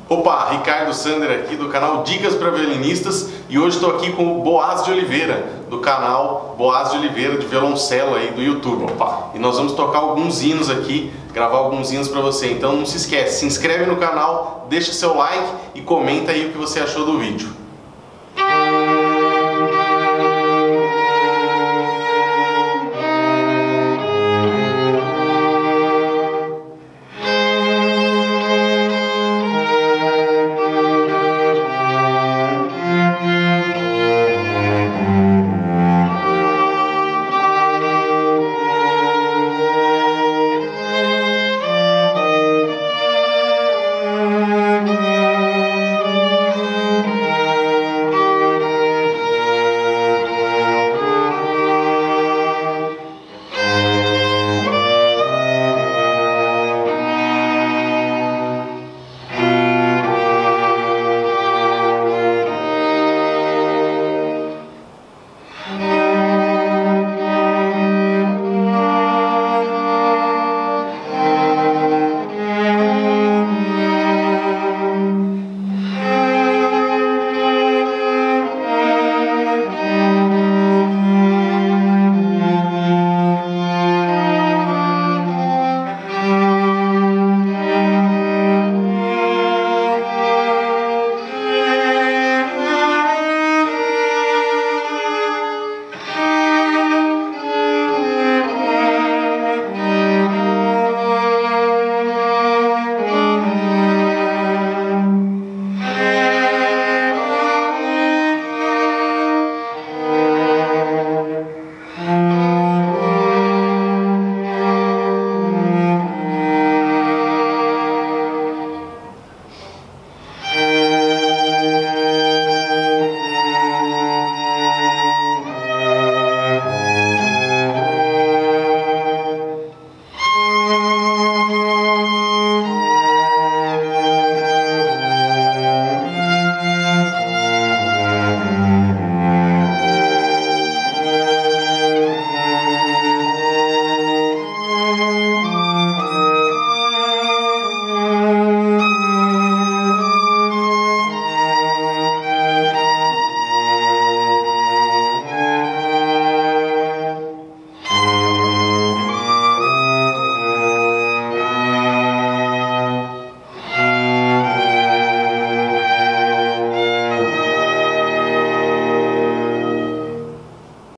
Opa, Ricardo Sander aqui do canal Dicas para Violinistas e hoje estou aqui com o Boaz de Oliveira, do canal Boaz de Oliveira de violoncelo aí do YouTube. Opa. E nós vamos tocar alguns hinos aqui, gravar alguns hinos para você. Então não se esquece, se inscreve no canal, deixa seu like e comenta aí o que você achou do vídeo.